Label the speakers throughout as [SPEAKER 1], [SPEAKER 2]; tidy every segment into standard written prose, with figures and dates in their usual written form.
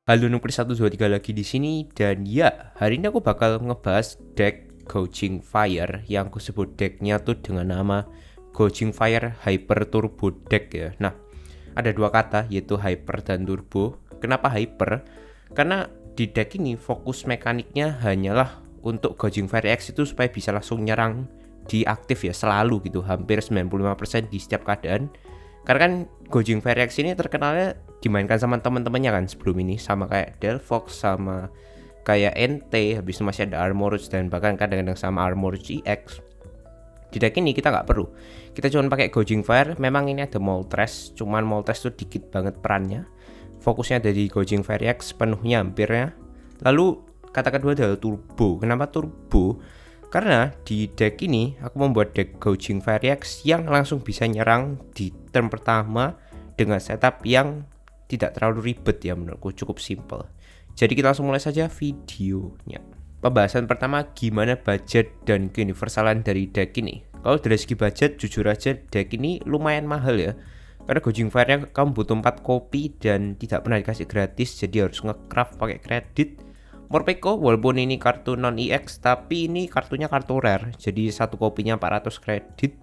[SPEAKER 1] Halo Nuklis 123 lagi di sini dan ya, hari ini aku bakal ngebahas deck Goujing Fire yang aku sebut decknya tuh dengan nama Goujing Fire Hyper Turbo Deck ya. Nah, ada dua kata yaitu Hyper dan Turbo. Kenapa Hyper? Karena di deck ini fokus mekaniknya hanyalah untuk Goujing Fire X itu supaya bisa langsung nyerang di aktif ya, selalu gitu, hampir 95% di setiap keadaan. Karena kan Goujing Fire X ini terkenalnya dimainkan sama teman-temannya kan sebelum ini, sama kayak Delphox, sama kayak NT, habis itu masih ada Armorage dan bahkan kadang-kadang sama Armorage EX. Di deck ini kita nggak perlu, kita cuma pakai Goujing Fire. Memang ini ada Moltres, cuman Moltres tuh dikit banget perannya. Fokusnya dari Goujing Fire X penuhnya hampirnya. Lalu kata kedua adalah Turbo. Kenapa Turbo? Karena di deck ini aku membuat deck Goujing Fire X yang langsung bisa nyerang di turn pertama dengan setup yang tidak terlalu ribet ya, menurutku cukup simple. Jadi kita langsung mulai saja videonya. Pembahasan pertama, gimana budget dan keuniversalan dari deck ini. Kalau dari segi budget, jujur aja deck ini lumayan mahal ya. Karena Goujing Fire-nya kamu butuh 4 kopi dan tidak pernah dikasih gratis, jadi harus nge-craft pakai kredit. Morpeko walaupun ini kartu non EX, tapi ini kartunya kartu rare, jadi satu kopinya 400 kredit.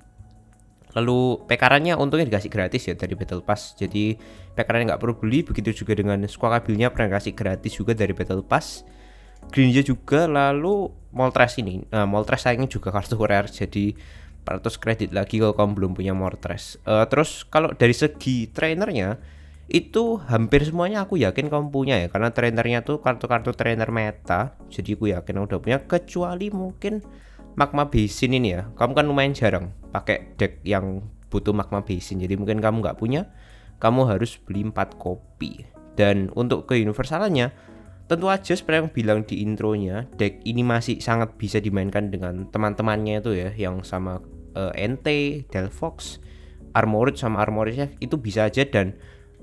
[SPEAKER 1] Lalu pekarannya untungnya dikasih gratis ya dari Battle Pass, jadi pekarannya nggak perlu beli. Begitu juga dengan Squawkabilnya pernah dikasih gratis juga dari Battle Pass. Greninja juga. Lalu Moltres ini, Moltres sayangnya juga kartu rare, jadi 400 kredit lagi kalau kamu belum punya Moltres. Terus kalau dari segi trainernya, itu hampir semuanya aku yakin kamu punya ya, karena trainernya tuh kartu-kartu trainer meta, jadi aku yakin udah punya, kecuali mungkin Magma Basin ini ya. Kamu kan lumayan jarang pakai deck yang butuh Magma Basin, jadi mungkin kamu nggak punya, kamu harus beli 4 kopi. Dan untuk keuniversalannya, tentu aja seperti yang bilang di intronya, deck ini masih sangat bisa dimainkan dengan teman-temannya itu ya, yang sama NT, Delphox, Armorage sama Armorage itu bisa aja. Dan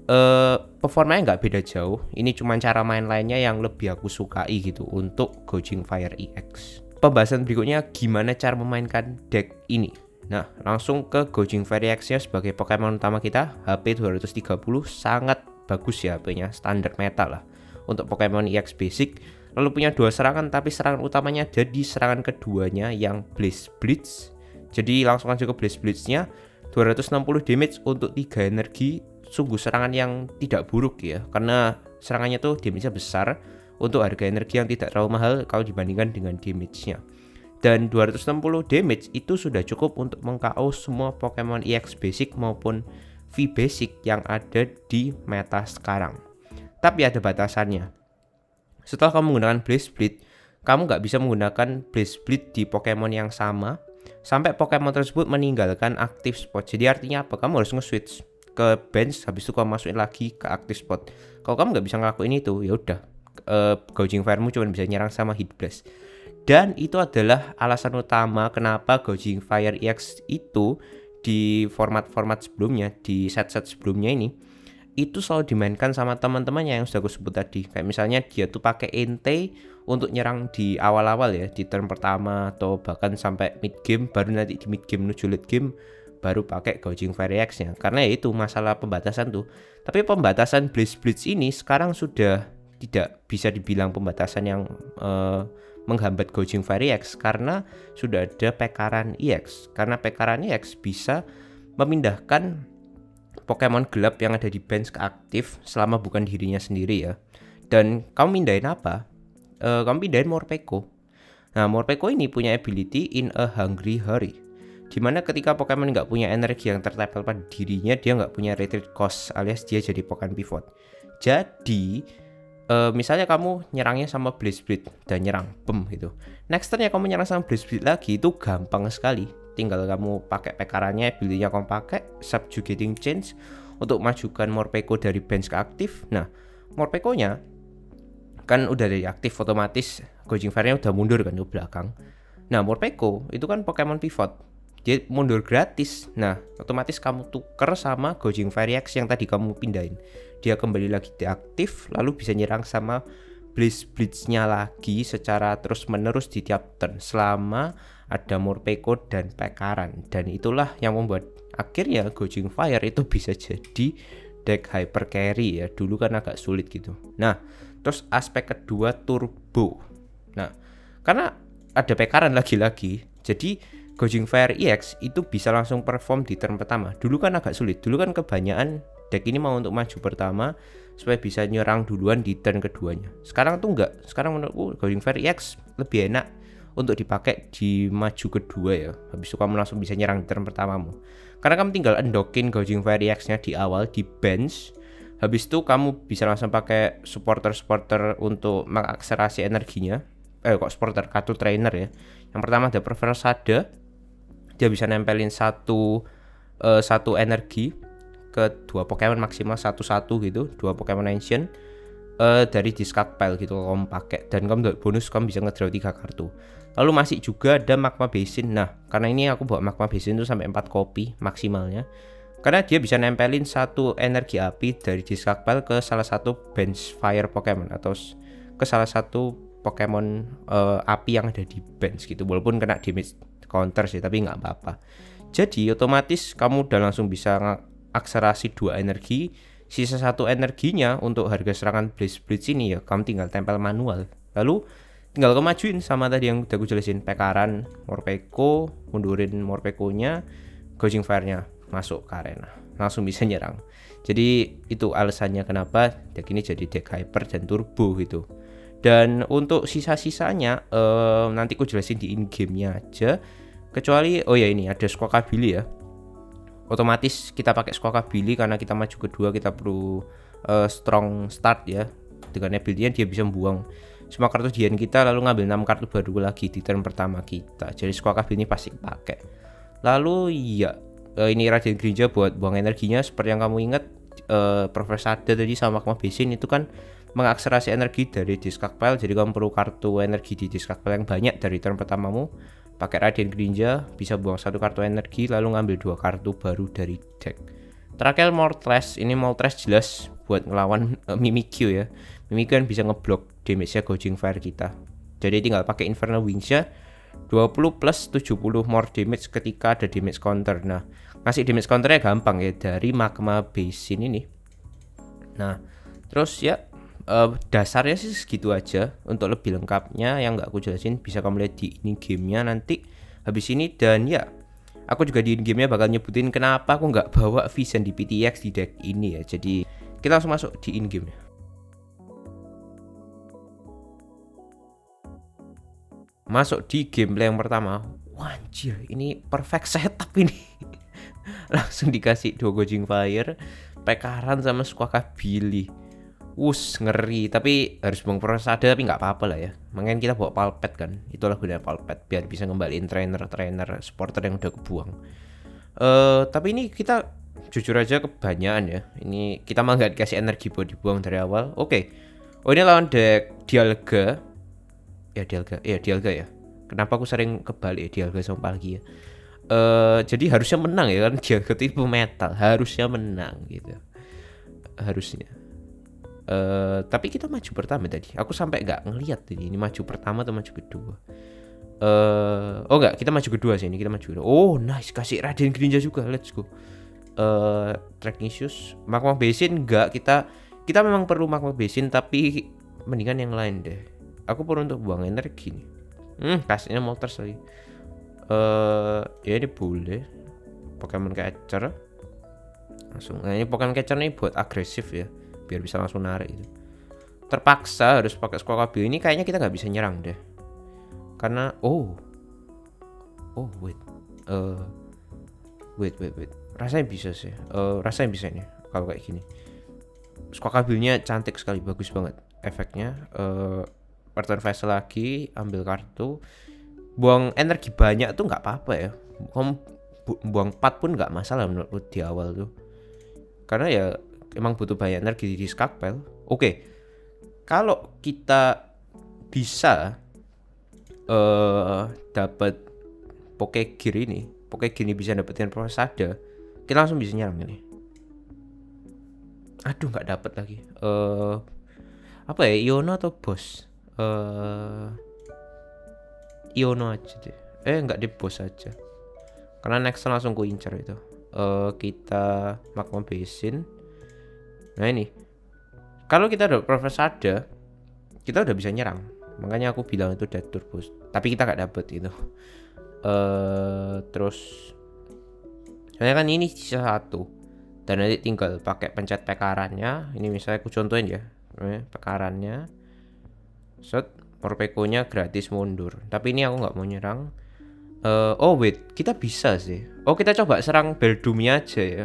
[SPEAKER 1] performanya nggak beda jauh. Ini cuma cara main lainnya yang lebih aku sukai gitu untuk Goujing Fire EX. Pembahasan berikutnya, gimana cara memainkan deck ini. Nah, langsung ke Goujing Fire EX nya sebagai Pokemon utama kita. HP 230 sangat bagus ya, HP-nya standar meta lah untuk Pokemon EX basic. Lalu punya 2 serangan, tapi serangan utamanya ada di serangan keduanya yang Blaze Blitz. Jadi langsung aja ke Blaze Blitz-nya, 260 damage untuk 3 energi. Sungguh serangan yang tidak buruk ya, karena serangannya tuh damage-nya besar untuk harga energi yang tidak terlalu mahal kalau dibandingkan dengan damage-nya. Dan 260 damage itu sudah cukup untuk meng-KO semua Pokemon EX basic maupun V basic yang ada di meta sekarang. Tapi ada batasannya. Setelah kamu menggunakan Blaze Blitz, kamu nggak bisa menggunakan Blaze Blitz di Pokemon yang sama sampai Pokemon tersebut meninggalkan aktif spot. Jadi artinya apa? Kamu harus nge-switch ke bench, habis itu kamu masukin lagi ke active spot. Kalau kamu nggak bisa ngelakuin itu, ya udah, Goujing Fire-mu cuma bisa nyerang sama Hit Blast. Dan itu adalah alasan utama kenapa Goujing Fire EX itu di format-format sebelumnya, di set-set sebelumnya ini, itu selalu dimainkan sama teman-temannya yang sudah aku sebut tadi. Kayak misalnya dia tuh pakai NT untuk nyerang di awal-awal ya, di turn pertama atau bahkan sampai mid game, baru nanti di mid game menuju late game baru pakai Goujing Fire EX-nya. Karena ya itu masalah pembatasan tuh. Tapi pembatasan Blaze Blitz ini sekarang sudah tidak bisa dibilang pembatasan yang menghambat Goujing Fire EX, karena sudah ada Pekaran EX. Karena Pekaran EX bisa memindahkan Pokemon gelap yang ada di bench ke aktif selama bukan dirinya sendiri ya. Dan kamu mindahin apa? Kamu pindahin Morpeko. Nah, Morpeko ini punya ability In a Hungry Hurry, dimana ketika Pokemon nggak punya energi yang tertempel pada dirinya, dia nggak punya retreat cost, alias dia jadi Pokemon pivot. Jadi misalnya kamu nyerangnya sama Blaze Blitz dan nyerang bem gitu, next turn-nya kamu nyerang sama Blaze Blitz lagi, itu gampang sekali. Tinggal kamu pakai pekarannya, ability-nya kamu pakai Subjugating Change untuk majukan Morpeko dari bench ke aktif. Nah, Morpeko-nya kan udah dari aktif, otomatis Goujing Fire-nya udah mundur kan ke belakang. Nah, Morpeko itu kan Pokemon pivot, dia mundur gratis. Nah, otomatis kamu tuker sama Goujing Fire EX yang tadi kamu pindahin, dia kembali lagi deaktif, lalu bisa nyerang sama Blaze Blitz-nya lagi secara terus menerus di tiap turn selama ada Morpeko dan Pekaran. Dan itulah yang membuat akhirnya Goujing Fire itu bisa jadi deck hyper carry ya. Dulu kan agak sulit gitu. Nah, Terus aspek kedua turbo. Nah, karena ada pekaran lagi-lagi, jadi Goujing Fire EX itu bisa langsung perform di turn pertama. Dulu kan agak sulit. Dulu kan kebanyakan deck ini mau untuk maju pertama supaya bisa nyerang duluan di turn keduanya. Sekarang tuh enggak. Sekarang menurutku Goujing Fire EX lebih enak untuk dipakai di maju kedua ya. Habis itu kamu langsung bisa nyerang di turn pertamamu. Karena kamu tinggal undock-in Goujing Fire EX-nya di awal di bench. Habis itu kamu bisa langsung pakai supporter untuk mengakselerasi energinya. Kok supporter, kartu trainer ya. Yang pertama ada Perversada. Dia bisa nempelin satu energi ke 2 Pokemon maksimal 1-1 gitu, 2 Pokemon Ancient dari discard pile gitu kamu pakai, dan kamu bonus kamu bisa ngedraw 3 kartu. Lalu masih juga ada Magma Basin. Nah, karena ini aku bawa Magma Basin itu sampai 4 kopi maksimalnya. Karena dia bisa nempelin satu energi api dari discard pile ke salah satu bench fire Pokemon atau ke salah satu Pokemon api yang ada di bench gitu, walaupun kena damage counter sih, tapi nggak apa-apa. Jadi otomatis kamu udah langsung bisa akselerasi 2 energi, sisa 1 energinya untuk harga serangan Blaze Blitz ini ya kamu tinggal tempel manual. Lalu tinggal kemajuin sama tadi yang udah aku jelasin, pekaran Morpeko, mundurin Morpeko-nya, Goujing Fire-nya masuk ke arena, langsung bisa nyerang. Jadi itu alasannya kenapa deck ini jadi deck hyper dan turbo gitu. Dan untuk sisa-sisanya nanti aku jelasin di in-game-nya aja. Kecuali ini ada Squawkabilly ya. Otomatis kita pakai Squawkabilly karena kita maju kedua, kita perlu strong start ya. Dengan ability-nya dia bisa buang semua kartu di hand kita, lalu ngambil 6 kartu baru lagi di turn pertama kita. Jadi Squawkabilly ini pasti pakai. Lalu ya ini Radiant Greninja buat buang energinya. Seperti yang kamu ingat, Perversada tadi sama Magma Basin itu kan mengakselerasi energi dari discard pile. Jadi kamu perlu kartu energi di discard pile yang banyak dari turn pertamamu. Pakai Radiant Greninja bisa buang 1 kartu energi, lalu ngambil 2 kartu baru dari deck. Terakhir Moltres. Ini Moltres jelas buat ngelawan Mimikyu ya. Mimikyu kan bisa ngeblok damage-nya Goujing Fire kita. Jadi tinggal pakai Infernal Wings-nya 20 plus 70 more damage ketika ada damage counter. Nah, ngasih damage counternya gampang ya dari Magma Basin ini. Nah, terus ya dasarnya sih segitu aja. Untuk lebih lengkapnya yang nggak aku jelasin bisa kamu lihat di ini gamenya nanti habis ini. Dan ya aku juga di in gamenya bakal nyebutin kenapa aku nggak bawa Vision di PTX di deck ini ya. Jadi kita langsung masuk di in gamenya. Masuk di gameplay yang pertama. Wanjir, ini perfect setup ini. Langsung dikasih 2 Goujing Fire, pekaran sama Squawkabilly. Ngeri, tapi harus buang Perversada, tapi nggak apa-apa lah ya. Makanya kita bawa Palpet kan, itulah gunanya Palpet, biar bisa ngembaliin trainer supporter yang udah kebuang. Tapi ini kita jujur aja kebanyakan ya. Ini kita mah nggak dikasih energi buat dibuang dari awal. Oke. Oh, ini lawan deck Dialga. Dialga ya. Kenapa aku sering kebalik ya, Dialga sama Palkia ya. Jadi harusnya menang ya kan, Dialga tipe metal, harusnya menang gitu. Harusnya. Tapi kita maju pertama tadi. Aku sampai nggak ngelihat ini maju pertama atau maju kedua. Enggak, kita maju kedua sih ini, kita maju kedua. Oh, nice, kasih Radiant Greninja juga. Let's go. Tracking Shoes, Magma Basin enggak, kita memang perlu Magma Basin tapi mendingan yang lain deh. Aku perlu untuk buang energi nih. Kasihnya Moltres lagi. Ya ini boleh. Pokemon Catcher. Langsung. Nah, ini Pokemon Catcher nih buat agresif ya, biar bisa langsung narik gitu. Terpaksa harus pakai Squawkabilly. Ini kayaknya kita nggak bisa nyerang deh. Karena wait. Rasanya bisa sih. Rasanya bisa nih kalau kayak gini. Squawkabilly-nya cantik sekali, bagus banget efeknya. Return Vessel lagi, ambil kartu. Buang energi banyak tuh nggak apa-apa ya. Kamu buang 4 pun nggak masalah menurutku di awal tuh. Karena ya emang butuh banyak energi di discard pile. Oke. Kalau kita bisa dapat Pokegear ini bisa dapetin Perversada, kita langsung bisa nyerang ini. Aduh, nggak dapet lagi. Apa ya, Iono atau Boss? Iono aja deh. Nggak di Boss aja. Karena next langsung ku incer itu. Kita Magma Basin. Nah ini, kalau kita ada Perversada, kita udah bisa nyerang. Makanya aku bilang itu Death Turbo. Tapi kita gak dapet itu. Terus soalnya kan ini sisa 1 dan nanti tinggal pakai pencet pekarannya. Ini misalnya aku contohin ya, pekarannya set, Morpeko-nya gratis mundur. Tapi ini aku nggak mau nyerang. Oh wait, kita bisa sih. Oh, kita coba serang Beldumnya aja ya.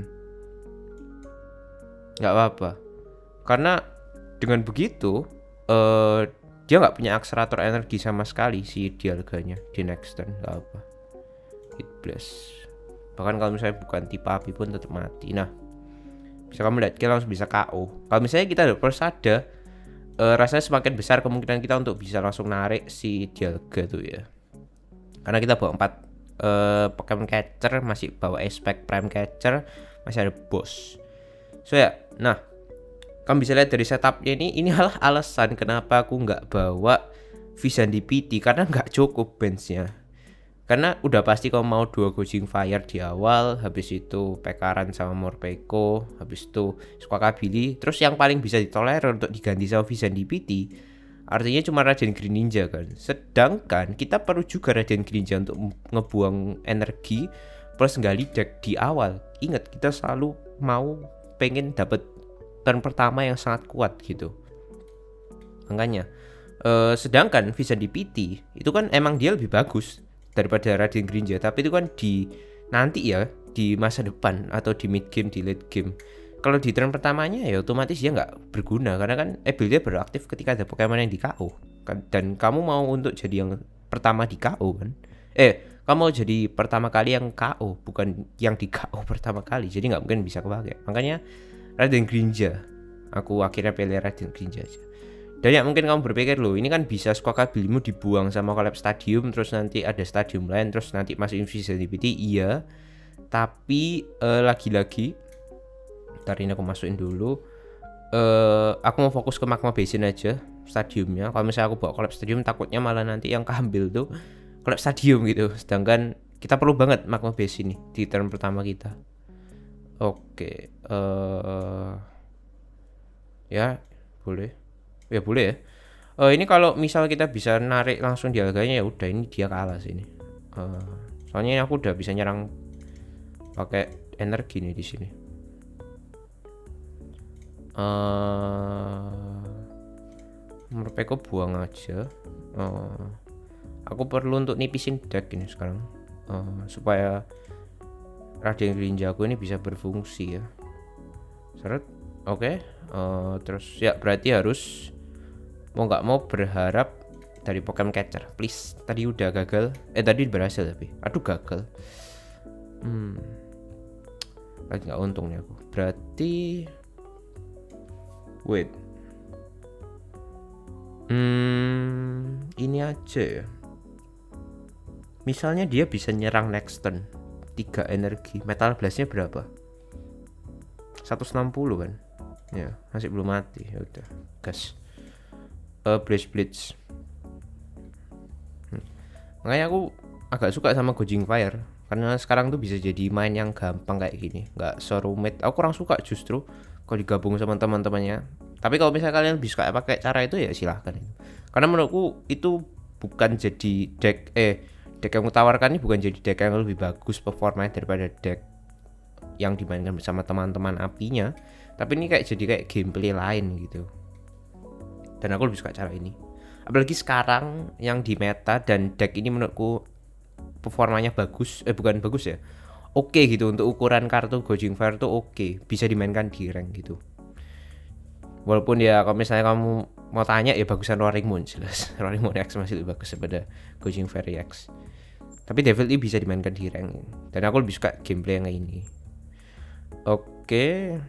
[SPEAKER 1] Nggak apa-apa, karena dengan begitu dia nggak punya akselerator energi sama sekali si Dialganya di next turn. Nggak apa, hit blast. Bahkan kalau misalnya bukan tipe api pun tetap mati. Nah, bisa kamu lihat kita langsung bisa KO. Kalau misalnya kita ada persada, rasanya semakin besar kemungkinan kita untuk bisa langsung narik si Dialga tuh ya. Karena kita bawa 4 Pokemon Catcher, masih bawa Aspect Prime Catcher, masih ada boss. So ya, nah kamu bisa lihat dari setupnya ini adalah alasan kenapa aku nggak bawa Vision DPT, karena nggak cukup benchnya. Karena udah pasti kamu mau 2 Gouging Fire di awal, habis itu Pekaran sama Morpeko, habis itu Squawkabilly, terus yang paling bisa ditolerir untuk diganti sama Vision DPT artinya cuma Radiant Greninja kan. Sedangkan kita perlu juga Radiant Greninja untuk ngebuang energi plus gali deck di awal. Ingat, kita selalu mau pengen dapat turn pertama yang sangat kuat gitu. Makanya sedangkan Vision DPT itu kan emang dia lebih bagus daripada Radiant Greninja, tapi itu kan di nanti ya, di masa depan atau di mid game, di late game. Kalau di turn pertamanya ya otomatis dia nggak berguna, karena kan ability beraktif ketika ada Pokemon yang di KO kan, dan kamu mau untuk jadi yang pertama di KO kan. Kamu mau jadi pertama kali yang KO, bukan yang di KO pertama kali, jadi nggak mungkin bisa kepake. Makanya Radiant Greninja, aku akhirnya pilih Radiant Greninja aja. Dan ya mungkin kamu berpikir loh, ini kan bisa Squawkabilly-mu dibuang sama Collapse Stadium, terus nanti ada stadium lain, terus nanti masuk Invisibility. Iya, tapi lagi-lagi ntar ini aku masukin dulu. Aku mau fokus ke Magma Basin aja stadiumnya. Kalau misalnya aku bawa Collapse Stadium, takutnya malah nanti yang keambil tuh Collapse Stadium gitu. Sedangkan kita perlu banget Magma Basin nih di turn pertama kita. Oke, ya boleh, ya boleh ya. Ini kalau misal kita bisa narik langsung Dialganya, ya udah ini dia kalah sih ini. Soalnya aku udah bisa nyerang pakai energi nih di sini. Morpeko buang aja. Aku perlu untuk nipisin deck ini sekarang, supaya Radiant Greninja aku ini bisa berfungsi ya. Seret, oke. Terus ya berarti harus mau nggak mau berharap dari Pokemon Catcher, please. Tadi udah gagal, tadi berhasil tapi, aduh gagal. Lagi nggak untung nih aku. Berarti wait, ini aja ya. Misalnya dia bisa nyerang next turn 3 energi, Metal Blast-nya berapa? 160 kan? Ya, masih belum mati. Ya udah, gas. Blaze Blitz. Makanya aku agak suka sama Gouging Fire, karena sekarang tuh bisa jadi main yang gampang kayak gini, nggak serumit. Aku kurang suka justru kalau digabung sama teman-temannya. Tapi kalau misalnya kalian bisa pakai cara itu ya silahkan. Karena menurutku itu bukan jadi deck yang mentawarkan, ini bukan jadi deck yang lebih bagus performanya daripada deck yang dimainkan bersama teman-teman apinya, tapi ini jadi kayak gameplay lain gitu. Dan aku lebih suka cara ini. Apalagi sekarang yang di meta, dan deck ini menurutku performanya bagus, bukan bagus ya, oke gitu. Untuk ukuran kartu Gouging Fire tuh oke, bisa dimainkan di rank gitu. Walaupun ya kalau misalnya kamu mau tanya ya bagusan Roaring Moon, jelas Roaring Moon X masih lebih bagus daripada Gouging Fire X. Tapi definitely bisa dimainkan di rank, dan aku lebih suka gameplay yang ini. Oke.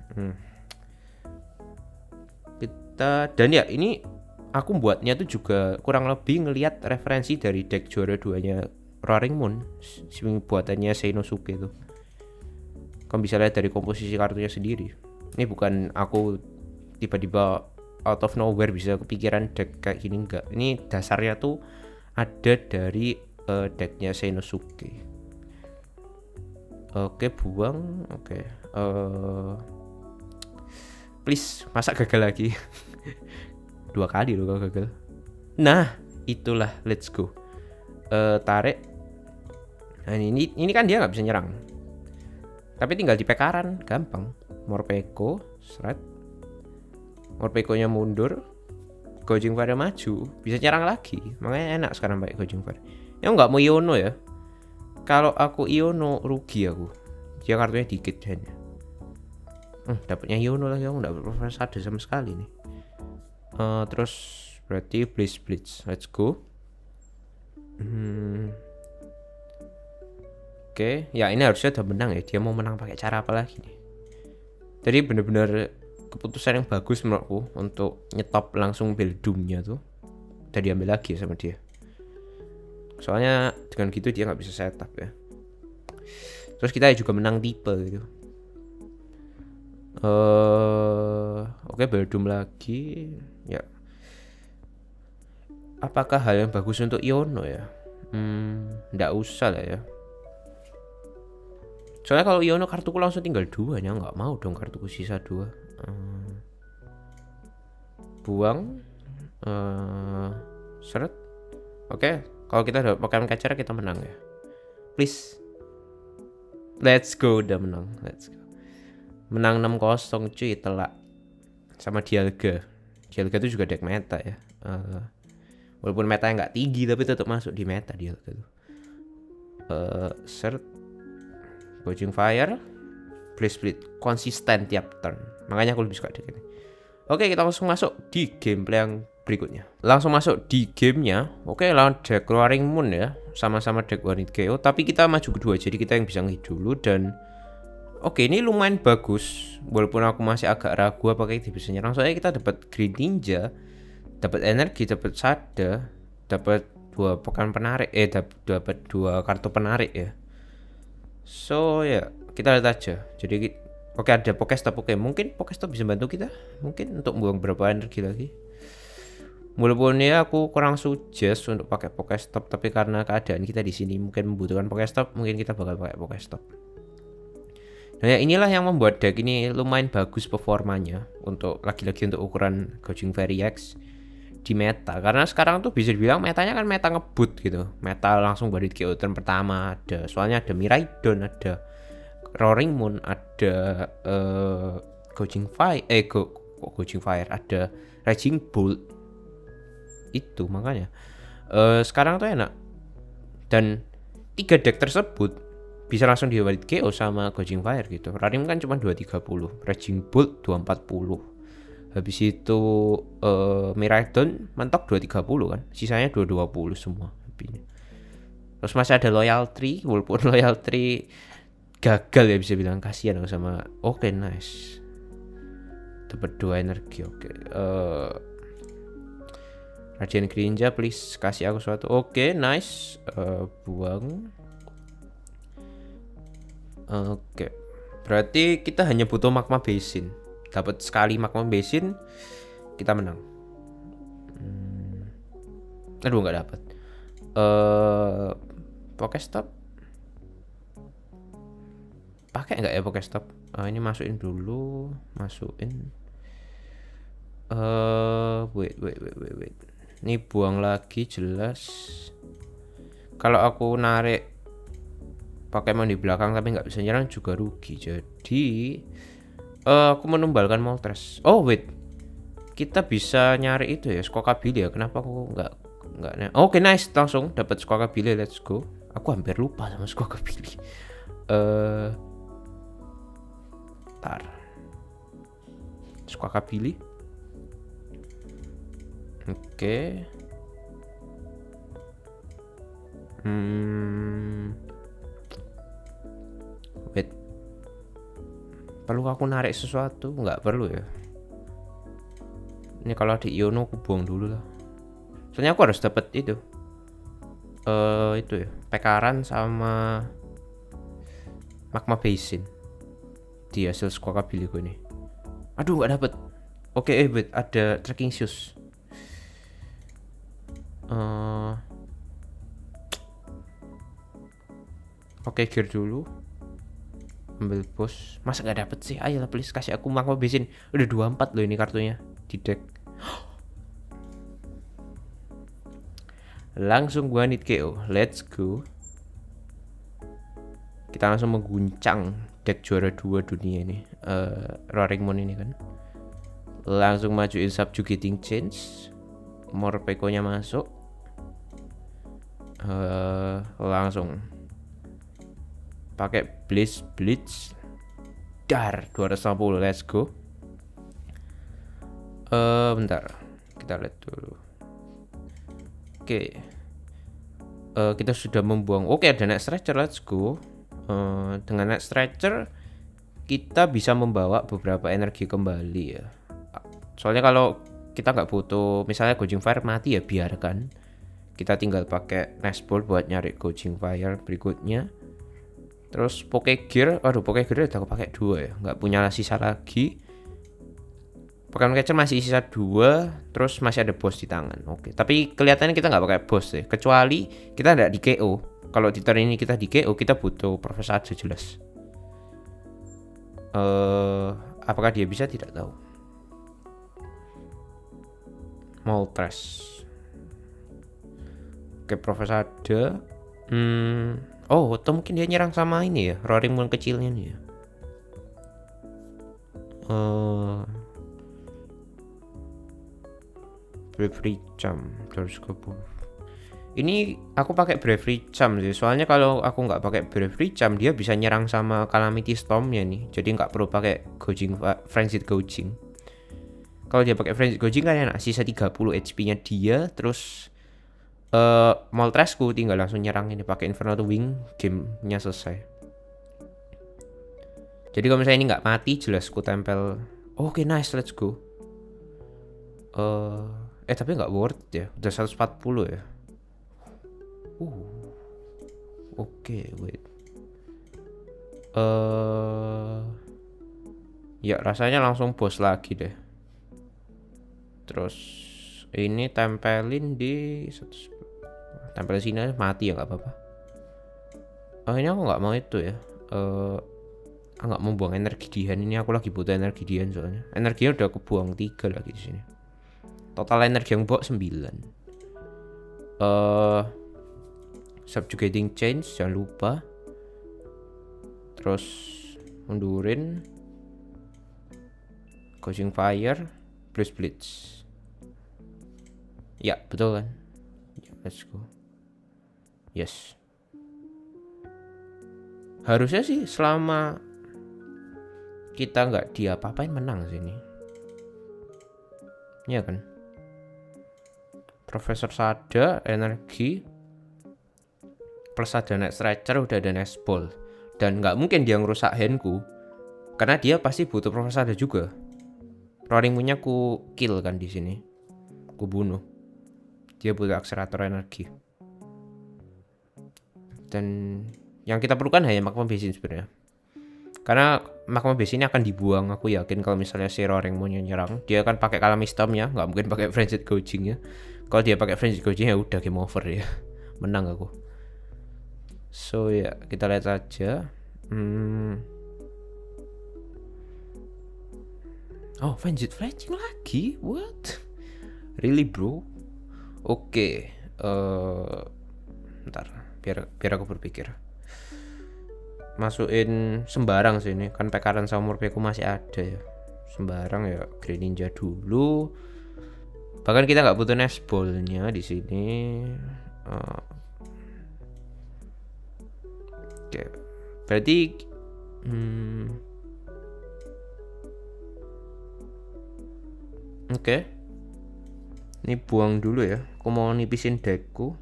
[SPEAKER 1] Dan ya ini aku buatnya tuh juga kurang lebih ngelihat referensi dari deck juara 2-nya Roaring Moon, buatannya Seinosuke tuh. Kamu bisa lihat dari komposisi kartunya sendiri. Ini bukan aku tiba-tiba out of nowhere bisa kepikiran deck kayak gini, enggak. Ini dasarnya tuh ada dari decknya Seinosuke. Oke, buang. Oke. Please, masa gagal lagi? 2 kali loh kalau gagal. Nah, itulah, let's go. Tarik. Nah, ini kan dia nggak bisa nyerang. Tapi tinggal di pekaran, gampang. Morpeko, seret. Morpekonya mundur. Goujing Fire maju, bisa nyerang lagi. Makanya enak sekarang pakai Goujing Fire. Ya nggak mau Iono ya. Kalau aku Iono rugi aku. Dia kartunya dikit hanya. Dapatnya Iono lagi, aku nggak berproses ada sama sekali nih. Terus berarti Blitz. Let's go. Oke, ya ini harusnya udah menang ya. Dia mau menang pakai cara apa lagi nih? Jadi bener-bener keputusan yang bagus menurutku untuk nyetop langsung build Doom-nya tuh. Udah diambil lagi ya sama dia. Soalnya dengan gitu dia nggak bisa setup ya. Terus kita juga menang tipe gitu. Oke, build Doom lagi. Ya. Apakah hal yang bagus untuk Iono ya? Nggak usah lah ya. Soalnya kalau Iono kartuku langsung tinggal 2 nya, nggak mau dong kartuku sisa 2. Buang. Seret. Oke, kalau kita udah Pokemon Catcher kita menang ya. Please. Let's go, udah menang. Let's go. Menang 6-0 cuy, telak. Sama Dialga. Dialga itu juga deck meta ya. Walaupun metanya nggak tinggi tapi tetap masuk di meta Dialga tuh. Seret. Goujing Fire, Blaze Split, konsisten tiap turn. Makanya aku lebih suka deck ini. Oke, kita langsung masuk di gameplay yang berikutnya. Langsung masuk di gamenya. Oke, lawan deck Roaring Moon ya. Sama-sama deck One Hit KO, tapi kita maju kedua, jadi kita yang bisa ngehit dulu. Dan oke, ini lumayan bagus. Walaupun aku masih agak ragu apakah dia bisa nyerang. Soalnya kita dapat Green Ninja, dapat energi, dapat Sada, dapat 2 Pokemon penarik. Dapat 2 kartu penarik ya. So ya, kita lihat aja. Jadi oke, ada Pokestop. Oke, mungkin Pokestop bisa bantu kita. Mungkin untuk buang berapa energi lagi. Walaupun ya aku kurang suggest untuk pakai Pokestop, tapi karena keadaan kita di sini mungkin membutuhkan Pokestop, mungkin kita bakal pakai Pokestop. Nah ya, inilah yang membuat deck ini lumayan bagus performanya untuk lagi-lagi untuk ukuran Goujing Fire X di meta. Karena sekarang tuh bisa dibilang metanya kan meta ngebut gitu. Meta langsung body KO turn pertama ada. Soalnya ada Miraidon, ada Roaring Moon, ada Goujing Fire, Goujing Fire, ada Raging Bolt. Itu makanya sekarang tuh enak. Dan 3 deck tersebut bisa langsung di body KO sama Goujing Fire gitu. Roaring kan cuma 230, Raging Bolt 240. Habis itu Miraidon mentok 230 kan. Sisanya 220 semua. Terus masih ada Loyal Tree. Walaupun Loyal Tree gagal ya, bisa bilang kasihan aku sama. Oke, nice. Dapat 2 energi. Oke. Radiant Greninja, please kasih aku suatu. Oke, nice. Buang. Oke. Berarti kita hanya butuh Magma Basin. Dapat sekali Magma Basin, kita menang. Aduh, nggak dapat. Pokestop. Pakai nggak ya Pokestop? Ini masukin dulu, masukin. Wait. Ini buang lagi jelas. Kalau aku narik Pokemon di belakang tapi nggak bisa nyerang juga rugi. Jadi aku menumbalkan Moltres. Oh wait, kita bisa nyari itu ya, Skokabili ya. Kenapa aku nggak? Oke, nice, langsung dapat Skokabili. Let's go. Aku hampir lupa sama Skokabili. Tar. Skokabili. Oke. Wait. Perlu aku narik sesuatu? Nggak perlu ya. Ini kalau di Iono aku buang dulu lah. Soalnya aku harus dapat itu. Itu ya, Pekaran sama Magma Basin di hasil Skokabili gue nih. Aduh, nggak dapet. Oke, wait, ada Tracking Shoes. Oke, gear dulu. Ambil bos. Masa nggak dapet sih? Ayolah please kasih aku Magma Basin. Udah 24 loh ini kartunya di deck. Langsung gua need KO. Let's go. Kita langsung mengguncang deck juara 2 dunia ini. Roaring Moon ini kan. Langsung majuin Subjugating Chains. Morpeko-nya masuk. Langsung pakai Blitz. Dar 250. Let's go. Bentar. Kita lihat dulu. Oke. Kita sudah membuang. Oke, ada Net Stretcher. Let's go. Dengan Net Stretcher kita bisa membawa beberapa energi kembali ya. Soalnya kalau kita nggak butuh, misalnya Gouging Fire mati ya biarkan. Kita tinggal pakai Nest Ball buat nyari Gouging Fire berikutnya. Terus Pokegear, Pokegear udah aku pakai 2 ya, nggak punya sisa lagi. Pokemon Catcher masih sisa 2, terus masih ada boss di tangan. Oke, tapi kelihatannya kita nggak pakai boss ya, kecuali kita nggak di KO. Kalau di turn ini kita di KO, kita butuh Profesor aja jelas. Apakah dia bisa, tidak tahu. Moltres. Oke, Profesor ada. Atau mungkin dia nyerang sama ini ya, Roaring Moon kecilnya nih ya. Bravery Charm terus kebun. Ini aku pakai Bravery Charm sih, soalnya kalau aku nggak pakai Bravery Charm dia bisa nyerang sama Calamity Storm-nya nih, jadi nggak perlu pakai Frenzied Gouging. Kalau dia pakai Frenzied Gouging kan enak, sisa 30 HP-nya dia, terus Moltresku tinggal langsung nyerang ini pakai Inferno Wing, gamenya selesai. Jadi kalau misalnya ini nggak mati, jelas ku tempel. Oke, nice, let's go. Tapi nggak worth ya, udah 140 ya. Oke, wait. Ya rasanya langsung boss lagi deh. Terus ini tempelin di tempel sini mati ya, nggak apa-apa. Ini aku nggak mau itu ya. Nggak mau buang energi dihan, ini aku lagi butuh energi dihan soalnya. Energinya udah aku buang 3 lagi di sini. Total energi yang bawa 9. Subjugating Chains jangan lupa. Terus mundurin Gouging Fire plus Blitz. Ya betul kan. Let's go. Yes. Harusnya sih selama kita nggak diapa-apain menang sini. Iya kan. Profesor Sada, energi, plus ada Net Stretcher, udah ada Nest Ball. Dan nggak mungkin dia ngerusak handku, karena dia pasti butuh Profesor Sada juga. Roaring Moon-nya ku kill kan di sini, ku bunuh. Dia butuh akselerator energi. Dan yang kita perlukan hanya Magma Basin sebenarnya. Karena Magma Basin ini akan dibuang, aku yakin kalau misalnya si Roaring Moon-nya nyerang, dia akan pakai Calamity Storm ya, nggak mungkin pakai Frenzied Gouging ya. Kalau dia pakai Frenzied Gouging ya udah game over ya. Menang aku. So ya, kita lihat aja. Frenzied Fletching lagi? What? Really bro? Oke. Bentar, biar aku berpikir. Masukin sembarang sih ini, kan Pekaran sama Morpeko masih ada ya. Sembarang ya, Greninja dulu. Bahkan kita nggak butuh Nest Ball-nya di sini. Oke, berarti oke. Ini buang dulu ya. Aku mau nipisin deckku.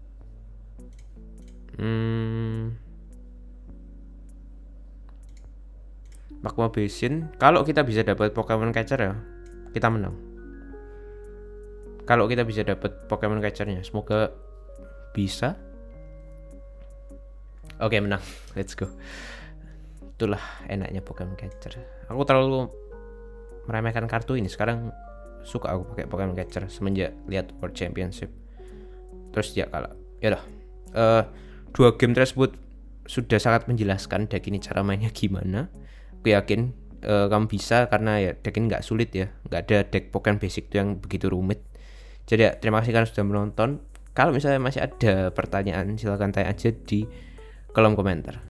[SPEAKER 1] Magma Basin. Kalau kita bisa dapat Pokemon Catcher ya, kita menang. Kalau kita bisa dapat Pokemon Catcher-nya, semoga bisa. Oke, menang. Let's go. Itulah enaknya Pokemon Catcher. Aku terlalu meremehkan kartu ini. Sekarang suka aku pakai Pokemon Catcher semenjak lihat World Championship. Terus dia kalah. Ya udah. 2 game tersebut sudah sangat menjelaskan deck ini cara mainnya gimana. Aku yakin kamu bisa, karena ya deck ini nggak sulit ya. Nggak ada deck Pokemon basic itu yang begitu rumit. Jadi ya, terima kasih kalian sudah menonton. Kalau misalnya masih ada pertanyaan silahkan tanya aja di kolom komentar.